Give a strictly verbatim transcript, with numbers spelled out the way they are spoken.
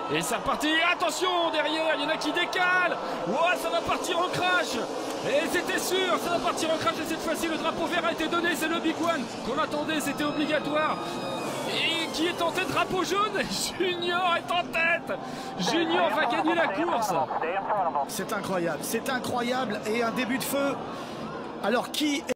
Et c'est reparti. Attention, derrière, il y en a qui décalent. Ouais, ça va partir en crash. Et c'était sûr, ça va partir en crash. Et cette fois-ci, le drapeau vert a été donné. C'est le Big One qu'on attendait, c'était obligatoire. Et qui est en tête, drapeau jaune. Junior est en tête. Junior va gagner la course. C'est incroyable, c'est incroyable. Et un début de feu. Alors qui